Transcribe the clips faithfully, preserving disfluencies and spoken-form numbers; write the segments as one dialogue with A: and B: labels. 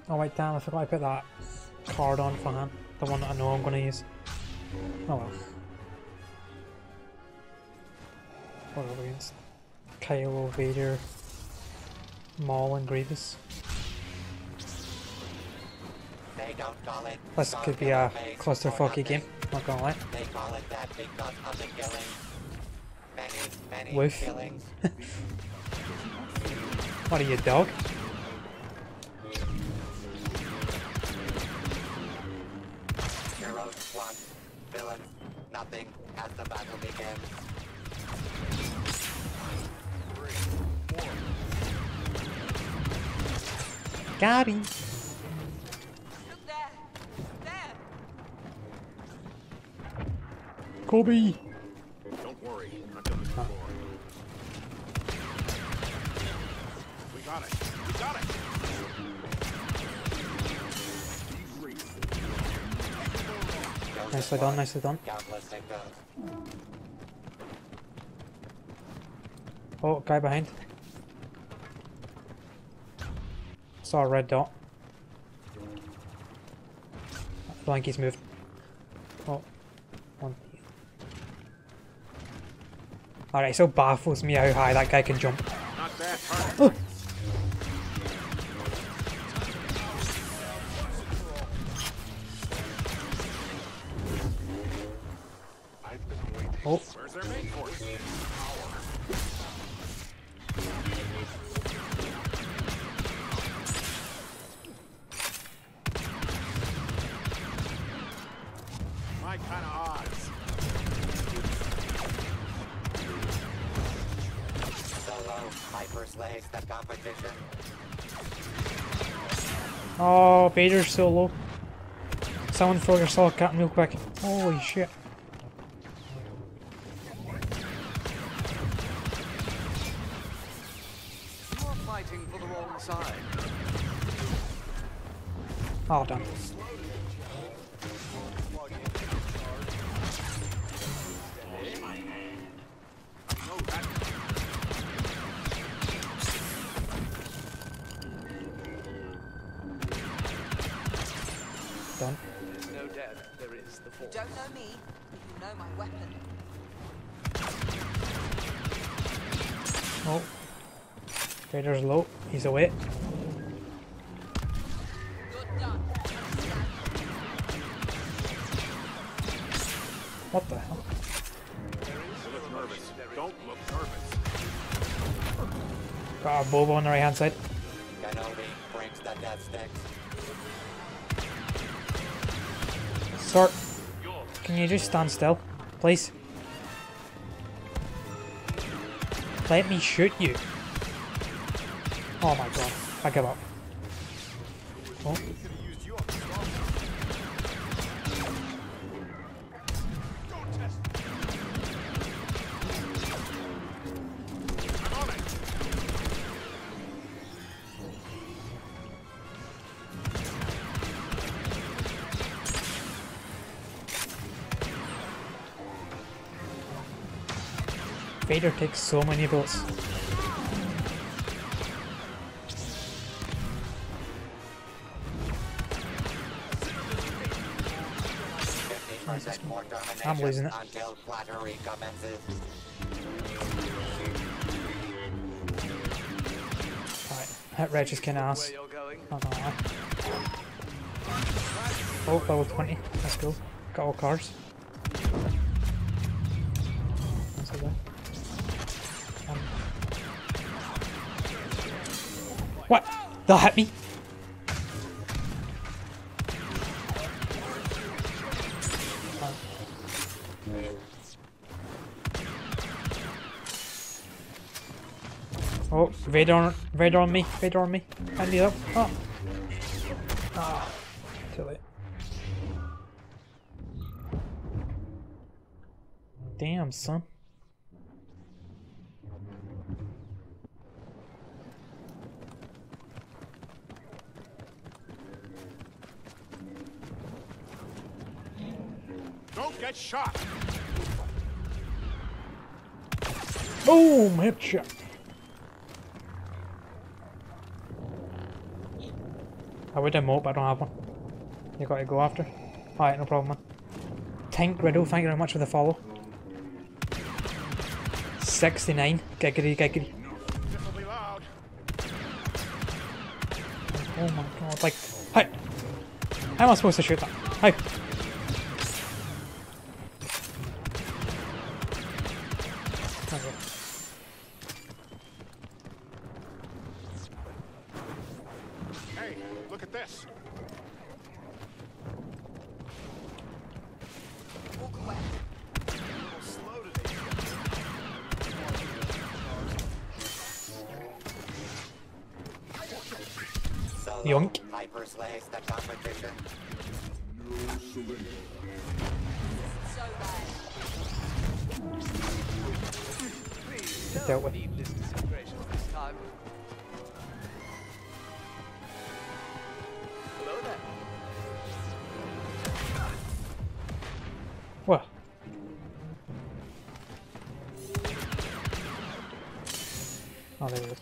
A: Oh wait, damn, I forgot I put that card on for him. The one that I know I'm going to use. Oh well. What are we against? Kylo, Vader, Maul and Grievous.
B: They don't call it
A: This could be a clusterfucky game, not gonna lie.
B: They call it that because of the killing. Many, many
A: Woof.
B: killings.
A: What are you, dog?
B: Heroes one, villains nothing as the battle begins.
A: Got him.
C: There. There.
A: Kobe.
D: Don't worry, I've done this before. We got it. We got it.
A: Nicely done, nicely done.
B: Countless victims.
A: Oh, guy behind. Saw a red dot. I don't think he's moved. Oh. One. Alright, so baffles me how high that guy can jump.
D: Not bad target.
A: Oh.
D: I've been waiting.
A: Oh.
D: Where's their main force? My kind of odds.
B: Solo, hyper slays the competition.
A: Oh, Vader's so low. Someone throw your solid cat real quick. Holy shit.
E: You are fighting for the wrong side.
A: Oh, damn. Done.
E: There's no death, there is the
C: You
E: force.
C: don't know me, but you know my weapon.
A: Oh. Vader's low. He's away.
C: Good done.
A: What the hell?
D: You look nervous. Don't look nervous.
A: Got a Boba on the right hand side.
B: Kenobi brings the death sticks.
A: Sir, can you just stand still, please? Let me shoot you. Oh my god, I give up. Oh. Vader takes so many bullets.
B: fifteen percent more domination
A: I'm losing it.
B: until flattery commences.
A: Alright, that red just kinda ass.
E: Where you're going?
A: Not gonna lie. Oh, level twenty. That's cool. Got all cards. That's okay. Um. What? That hit me? Oh, Vader on, Vader on me, Vader on me. I need help. Oh. Ah, too late. Damn, son.
D: Don't get shot.
A: Boom! Headshot. I would emote, but I don't have one. You got to go after. Alright, no problem, man. Tank Riddle, thank you very much for the follow. sixty-nine. Giggity, giggity.
D: This'll be loud.
A: Oh my god, like, how? How am I supposed to shoot that? How? Okay.
D: Hey, look at this.
C: Walk away.
D: Slow today.
B: Solo
A: Yoink.
B: hyper slays the competition.
C: So bad.
E: Please,
A: Dealt
E: don't
A: with.
E: need this disintegration this time. Hello there.
A: What? Oh, there it is.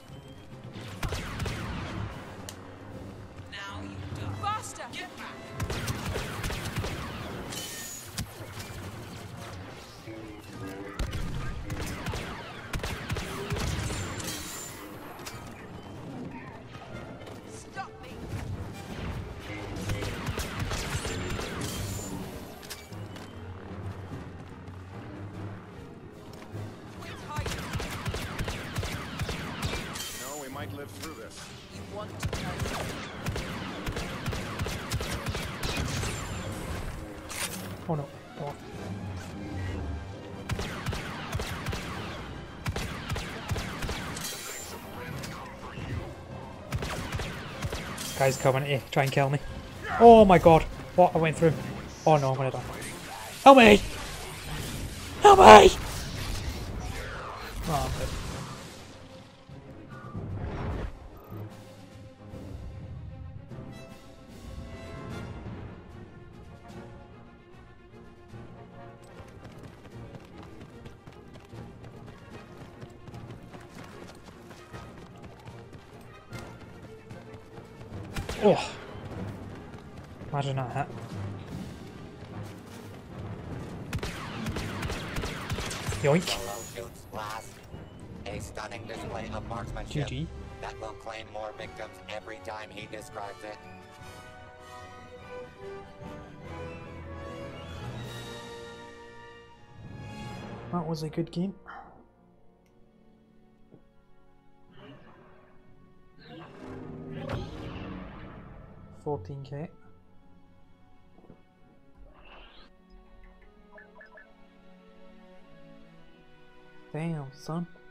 C: Now you die. Faster! Get back! Stop me! Quit hiding.
D: No, we might live through this.
C: You want to know.
A: Oh no. Oh. Guy's coming to try and kill me. Oh my god. What? I went through. Oh no, I'm gonna die. Help me! Help me! Oh, I'm dead. Oh! Imagine that hit. Yoink!
B: Solo shoots last. A stunning display of marksmanship
A: G G.
B: that will claim more victims every time he describes it.
A: That was a good game. fourteen K. Damn, son.